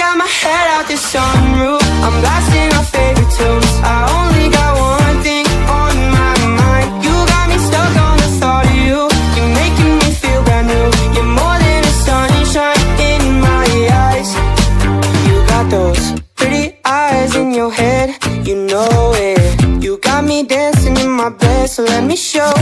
got my head out the sunroof, I'm blasting our favorite tunes. I only got one thing on my mind. You got me stuck on the thought of you. You're making me feel brand new. You're more than a sunshine in my eyes. You got those pretty eyes in your head, you know it. You got me dancing in my bed, so let me show